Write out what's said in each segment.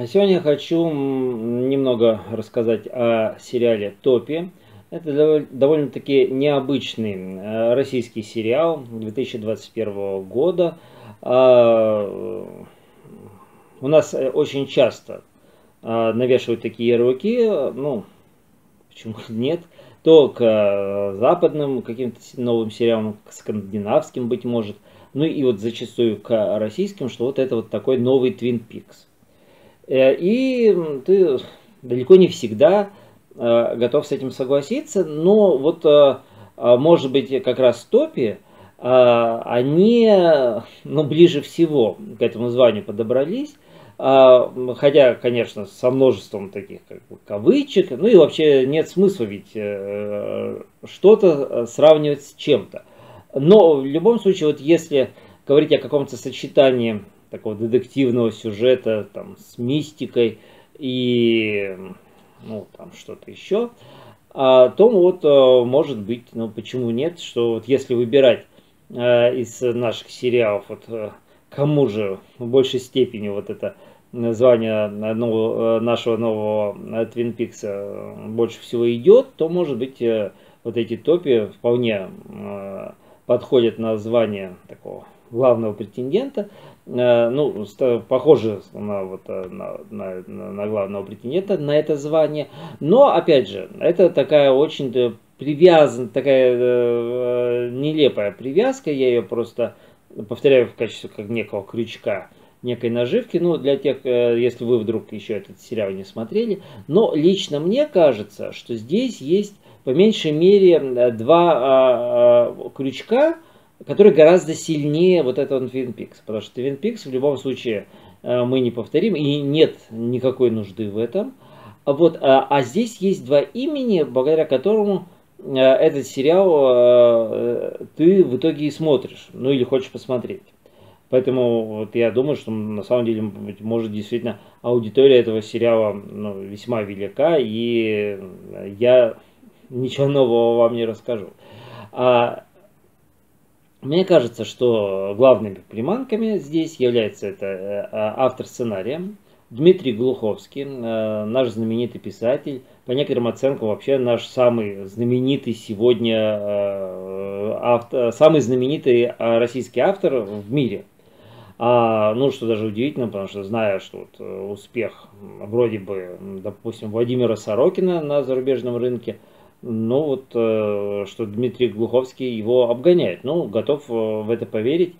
А сегодня я хочу немного рассказать о сериале «Топи». Это довольно-таки необычный российский сериал 2021 года. У нас очень часто навешивают такие ярлыки, ну, почему нет, то к западным каким-то новым сериалам, к скандинавским, быть может, ну и вот зачастую к российским, что вот это вот такой новый Twin Peaks. И ты далеко не всегда готов с этим согласиться, но вот, может быть, как раз Топи, они, ну, ближе всего к этому званию подобрались, хотя, конечно, со множеством таких как бы кавычек, ну и вообще нет смысла ведь что-то сравнивать с чем-то. Но в любом случае, вот если говорить о каком-то сочетании такого детективного сюжета там, с мистикой и ну, там что-то еще, то вот может быть, ну почему нет, что вот если выбирать из наших сериалов, вот кому же в большей степени вот это название нашего нового Twin Peaks больше всего идет, то может быть вот эти топи вполне подходят на звание такого главного претендента, ну, похоже на, вот, на главного претендента на это звание. Но, опять же, это такая очень привязана, такая нелепая привязка, я ее просто повторяю в качестве как некого крючка, некой наживки, ну, для тех, если вы вдруг еще этот сериал не смотрели. Но лично мне кажется, что здесь есть по меньшей мере два крючка, который гораздо сильнее вот этого Twin Peaks. Потому что Twin Peaks в любом случае мы не повторим, и нет никакой нужды в этом. Вот, а здесь есть два имени, благодаря которому этот сериал ты в итоге и смотришь, ну или хочешь посмотреть. Поэтому вот я думаю, что на самом деле, может, действительно аудитория этого сериала ну, весьма велика, и я ничего нового вам не расскажу. Мне кажется, что главными приманками здесь является это автор сценария Дмитрий Глуховский, наш знаменитый писатель, по некоторым оценкам вообще наш самый знаменитый сегодня самый знаменитый российский автор в мире. Ну, что даже удивительно, потому что зная, что вот успех вроде бы, допустим, Владимира Сорокина на зарубежном рынке, ну вот, что Дмитрий Глуховский его обгоняет. Ну, готов в это поверить,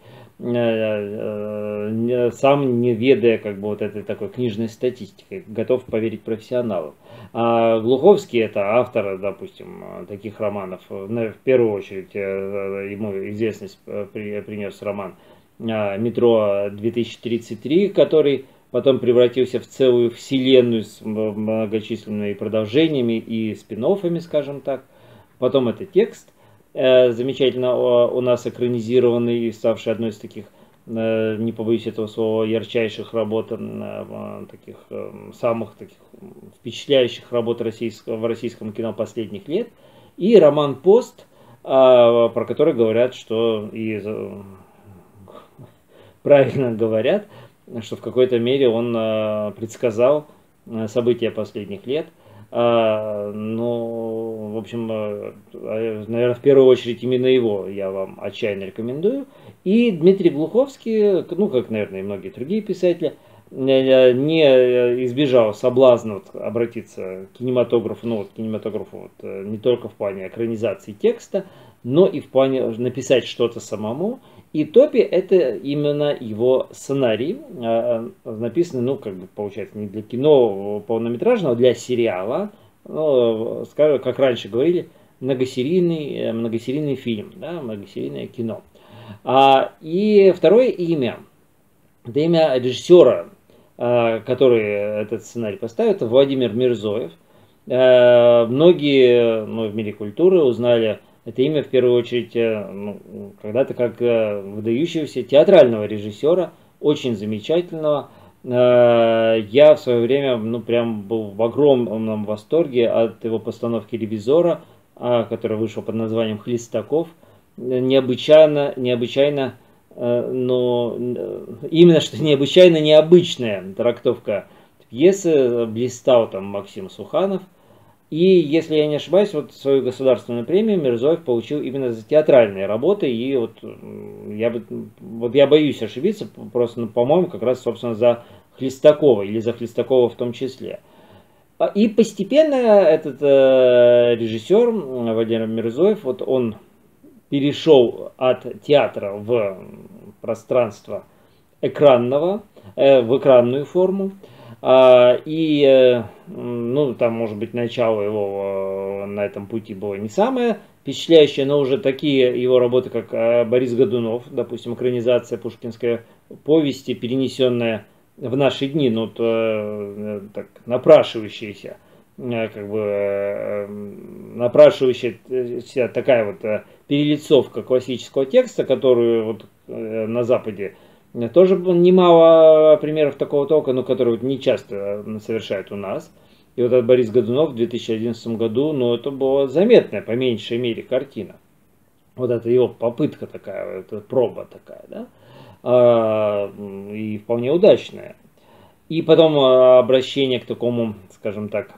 сам не ведая как бы вот этой такой книжной статистикой, готов поверить профессионалам. А Глуховский это автор, допустим, таких романов. В первую очередь ему известность принес роман «Метро 2033», который потом превратился в целую вселенную с многочисленными продолжениями и спин-оффами, скажем так. Потом это текст, замечательно у нас экранизированный и ставший одной из таких, не побоюсь этого слова, ярчайших работ, таких самых таких впечатляющих работ в российском кино последних лет. И роман «Пост», про который говорят, что и правильно говорят, что в какой-то мере он предсказал события последних лет. Ну, в общем, наверное, в первую очередь именно его я вам отчаянно рекомендую. И Дмитрий Глуховский, ну, как, наверное, и многие другие писатели, не избежал соблазна обратиться к кинематографу, ну, вот, кинематографу вот, не только в плане экранизации текста, но и в плане написать что-то самому. И «Топи» это именно его сценарий, написанный, ну, как бы, получается, не для кино полнометражного, а для сериала, ну, скажем, как раньше говорили, многосерийный фильм, да, многосерийное кино. И второе имя, это имя режиссера, который этот сценарий поставил, это Владимир Мирзоев. Многие в мире культуры узнали это имя в первую очередь ну, когда-то как выдающегося театрального режиссера, очень замечательного. Я в свое время ну, прям был в огромном восторге от его постановки «Ревизора», которая вышла под названием «Хлестаков». Необычайно, но именно что необычайно необычная трактовка пьесы, блистал там Максим Суханов. И, если я не ошибаюсь, вот свою государственную премию Мирзоев получил именно за театральные работы. И вот я боюсь ошибиться, просто, ну, по-моему, как раз, собственно, за Хлестакова или за Хлестакова в том числе. И постепенно этот режиссер Владимир Мирзоев, вот он перешел от театра в пространство экранного, в экранную форму. Ну, там, может быть, начало его на этом пути было не самое впечатляющее, но уже такие его работы, как Борис Годунов, допустим, экранизация пушкинской повести, перенесенная в наши дни, ну, так, напрашивающаяся, как бы, напрашивающаяся такая вот перелицовка классического текста, которую вот на Западе тоже немало примеров такого толка, но которые вот не часто совершают у нас. И вот этот Борис Годунов в 2011 году, ну, это была заметная, по меньшей мере, картина. Вот это его попытка такая, это проба такая, да, и вполне удачная. И потом обращение к такому, скажем так,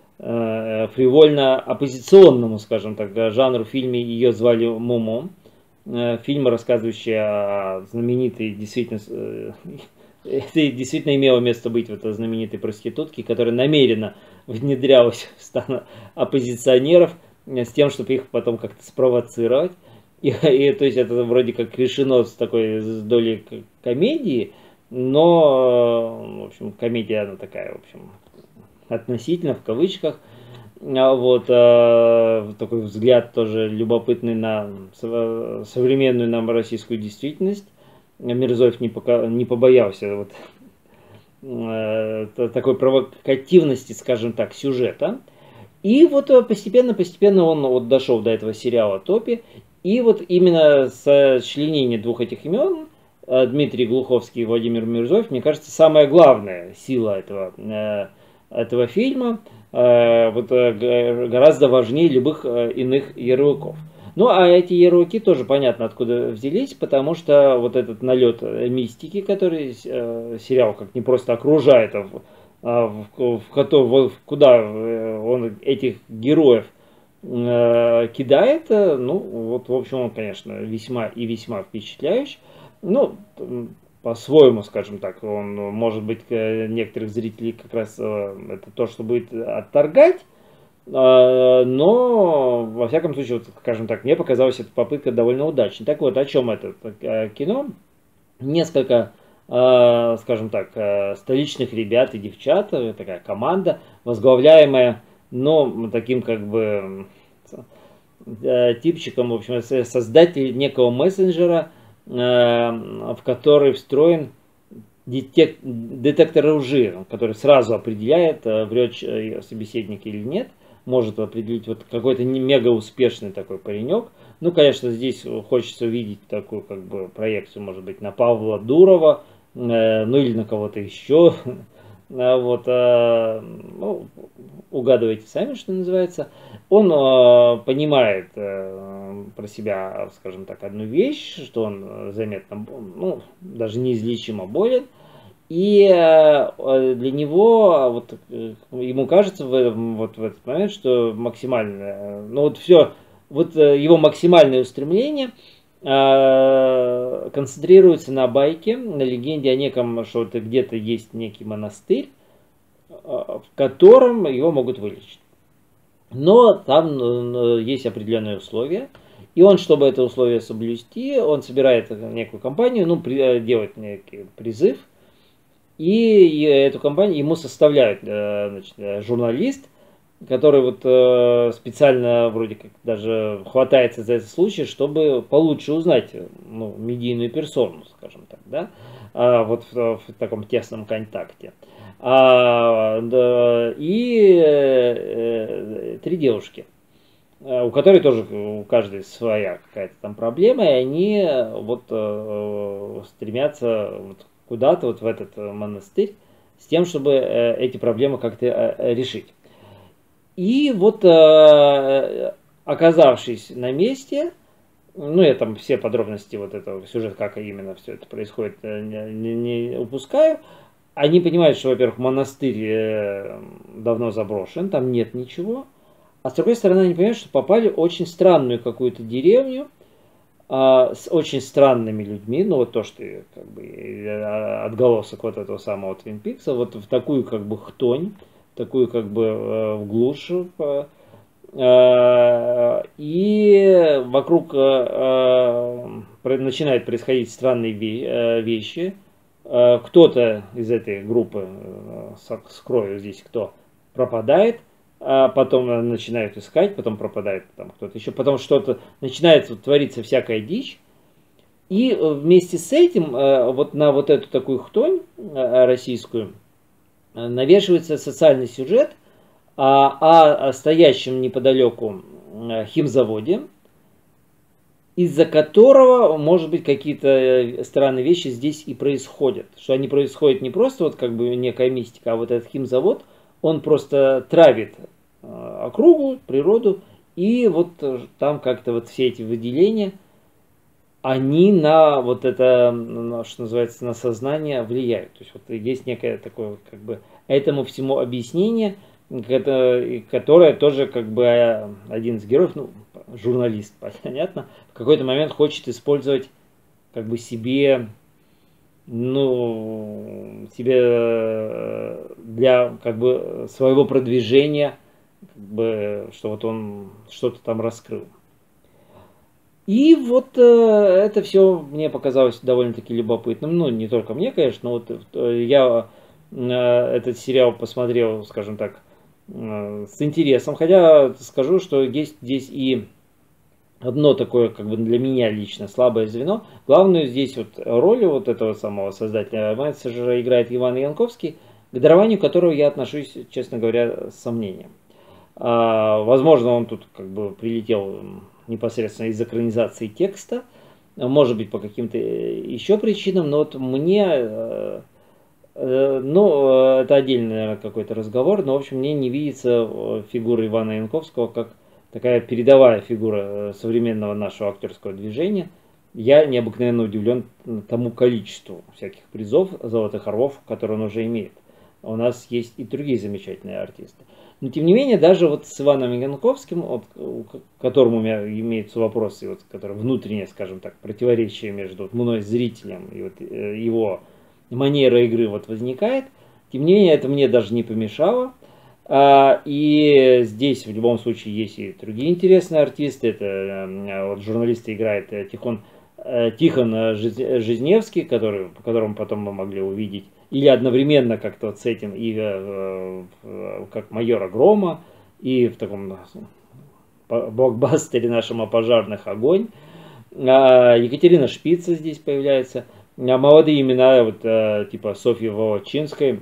фривольно-оппозиционному, скажем так, жанру в фильме «Ее звали Момо». Фильм, рассказывающий о знаменитой, действительно, это действительно имело место быть, вот, знаменитой проститутке, которая намеренно внедрялась в стан оппозиционеров с тем, чтобы их потом как-то спровоцировать. И то есть это вроде как решено с такой долей комедии, но, в общем, комедия она такая, в общем, относительно, в кавычках. Вот такой взгляд тоже любопытный на современную нам российскую действительность. Мирзоев не побоялся вот такой провокативности, скажем так, сюжета. И вот постепенно он вот дошел до этого сериала «Топи». И вот именно сочленение двух этих имен, Дмитрий Глуховский и Владимир Мирзоев, мне кажется, самая главная сила этого фильма, вот, гораздо важнее любых иных ярлыков. Ну, а эти ярлыки тоже понятно, откуда взялись, потому что вот этот налет мистики, который сериал как не просто окружает, куда он этих героев кидает, ну, вот, в общем, он, конечно, весьма и весьма впечатляющий. Ну, по-своему, скажем так, он, может быть, некоторых зрителей как раз это то, что будет отторгать, но, во всяком случае, вот, скажем так, мне показалась эта попытка довольно удачной. Так вот, о чем это кино? Несколько, скажем так, столичных ребят и девчат, такая команда, возглавляемая, но таким как бы типчиком, в общем, создатель некого мессенджера, в который встроен детектор лжи, который сразу определяет, врет собеседник или нет, может определить вот какой-то мега успешный такой паренек. Ну, конечно, здесь хочется увидеть такую как бы проекцию, может быть, на Павла Дурова, ну или на кого-то еще. Вот, ну, угадывайте сами, что называется. Он понимает про себя, скажем так, одну вещь, что он заметно, ну, даже неизлечимо болен. И для него, вот, ему кажется вот в этот момент, что максимальное, ну вот все, вот его максимальное устремление концентрируется на байке, на легенде о неком, что где-то есть некий монастырь, в котором его могут вылечить. Но там есть определенные условия. И он, чтобы это условие соблюсти, он собирает некую компанию, ну, делает некий призыв. И эту компанию ему составляет, значит, журналист, который вот специально вроде как даже хватается за этот случай, чтобы получше узнать, ну, медийную персону, скажем так, да, вот в таком тесном контакте. И 3 девушки, у которой тоже у каждой своя какая-то там проблема, и они вот стремятся вот куда-то вот в этот монастырь с тем, чтобы эти проблемы как-то решить. И вот, оказавшись на месте, ну, я там все подробности вот этого сюжета, как именно все это происходит, не упускаю, они понимают, что, во-первых, монастырь давно заброшен, там нет ничего. А с другой стороны, они понимают, что попали в очень странную какую-то деревню, с очень странными людьми, ну вот то, что как бы отголосок вот этого самого Твин Пикса, вот в такую как бы хтонь, такую как бы в глушь, и вокруг начинают происходить странные вещи. Кто-то из этой группы, скрою здесь кто, пропадает, а потом начинают искать, потом пропадает там кто-то еще, потом что-то начинает твориться всякая дичь. И вместе с этим вот на вот эту такую хтонь российскую навешивается социальный сюжет о стоящем неподалеку химзаводе, из-за которого, может быть, какие-то странные вещи здесь и происходят. Что они происходят не просто вот как бы некая мистика, а вот этот химзавод, он просто травит округу, природу, и вот там как-то вот все эти выделения, они на вот это, что называется, на сознание влияют. То есть вот есть некое такое, как бы, этому всему объяснение, которое тоже как бы один из героев, ну, журналист, понятно, в какой-то момент хочет использовать как бы себе, ну, себе для как бы своего продвижения, как бы, что вот он что-то там раскрыл. И вот это все мне показалось довольно-таки любопытным. Ну, не только мне, конечно, но вот я этот сериал посмотрел, скажем так, с интересом. Хотя скажу, что есть здесь и одно такое, как бы для меня лично, слабое звено. Главную здесь вот роль вот этого самого создателя менеджера играет Иван Янковский, к дарованию которого я отношусь, честно говоря, с сомнением. Возможно, он тут как бы прилетел непосредственно из экранизации текста, может быть, по каким-то еще причинам, но вот мне, ну, это отдельный, наверное, какой-то разговор, но, в общем, мне не видится фигура Ивана Янковского как такая передовая фигура современного нашего актерского движения. Я необыкновенно удивлен тому количеству всяких призов, золотых орлов, которые он уже имеет. У нас есть и другие замечательные артисты. Но тем не менее, даже вот с Иваном Янковским, вот, к которому у меня имеются вопросы, вот, который внутреннее, скажем так, противоречие между вот, мной, зрителем, и вот, его манера игры вот, возникает, тем не менее, это мне даже не помешало. И здесь в любом случае есть и другие интересные артисты. Это вот, журналисты играет Тихон Жизневский, по которому потом мы могли увидеть, или одновременно как-то вот с этим, и как майора Грома, и в таком блокбастере нашем о пожарных «Огонь». Екатерина Шпица здесь появляется. Молодые имена, вот, типа Софьи Волочинской,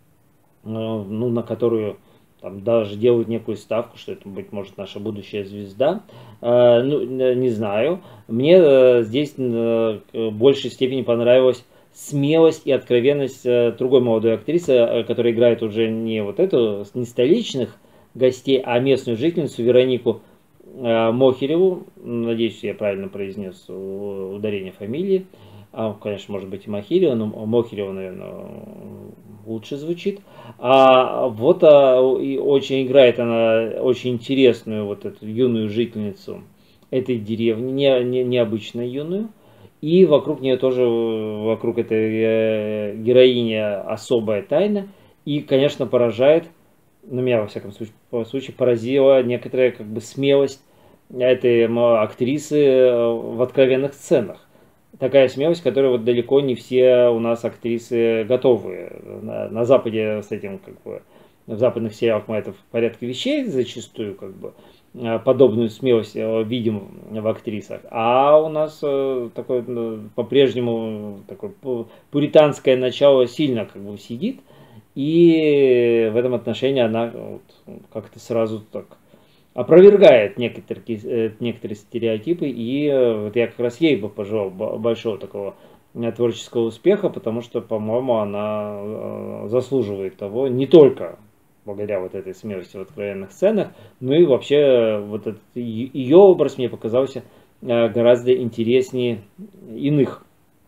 ну, на которую там даже делают некую ставку, что это, быть может, наша будущая звезда. Ну, не знаю. Мне здесь в большей степени понравилась смелость и откровенность другой молодой актрисы, которая играет уже не вот эту, не столичных гостей, а местную жительницу Веронику Мохереву. Надеюсь, я правильно произнес ударение фамилии. Конечно, может быть и Мохерева, но Мохерева, наверное, лучше звучит. Вот и очень играет она очень интересную вот эту юную жительницу этой деревни, необычно юную. И вокруг нее тоже, вокруг этой героини особая тайна. И, конечно, поражает, ну, меня, во всяком случае, поразила некоторая как бы смелость этой актрисы в откровенных сценах. Такая смелость, которой вот далеко не все у нас актрисы готовы. На Западе с этим, как бы, в западных сериалах мы это в порядке вещей зачастую, как бы, подобную смелость видим в актрисах. А у нас такое по-прежнему такое пуританское начало сильно как бы сидит. И в этом отношении она вот как-то сразу так опровергает некоторые стереотипы, и вот я как раз ей бы пожелал большого такого творческого успеха, потому что, по-моему, она заслуживает того, не только благодаря вот этой смелости в откровенных сценах, но и вообще вот этот, ее образ мне показался гораздо интереснее иных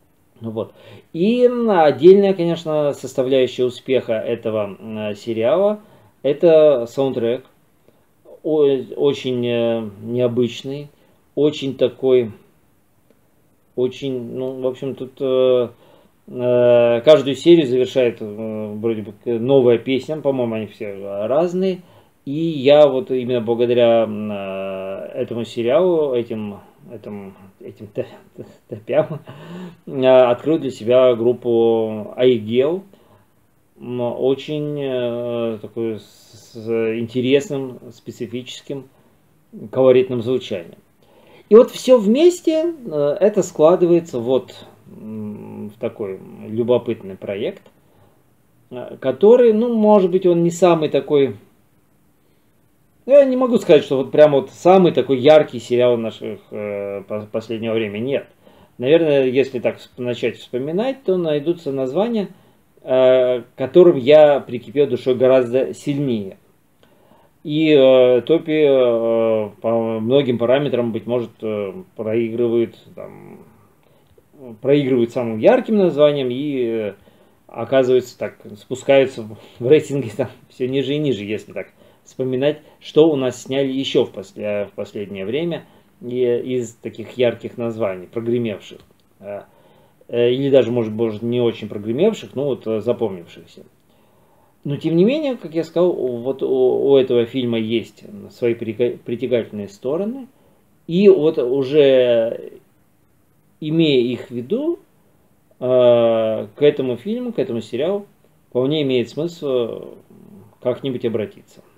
Вот. И отдельная, конечно, составляющая успеха этого сериала — это саундтрек. Очень необычный, очень такой, очень, ну, в общем, тут каждую серию завершает вроде бы новая песня, по-моему, они все разные. И я вот именно благодаря этому сериалу, этим топям, открыл для себя группу Айгел, очень такой с интересным, специфическим, колоритным звучанием. И вот все вместе это складывается вот в такой любопытный проект, который, ну, может быть, он не самый такой... Я не могу сказать, что вот прям вот самый такой яркий сериал наших последнего времени. Нет. Наверное, если так начать вспоминать, то найдутся названия, которым я прикипел душой гораздо сильнее. И Топи по многим параметрам, быть может, проигрывает самым ярким названием и оказывается так, спускаются в рейтинге там все ниже и ниже, если так вспоминать, что у нас сняли еще в последнее время из таких ярких названий, прогремевших. Или даже, может быть, не очень прогремевших, но вот запомнившихся. Но, тем не менее, как я сказал, вот у этого фильма есть свои притягательные стороны. И вот уже имея их в виду, к этому фильму, к этому сериалу вполне имеет смысл как-нибудь обратиться.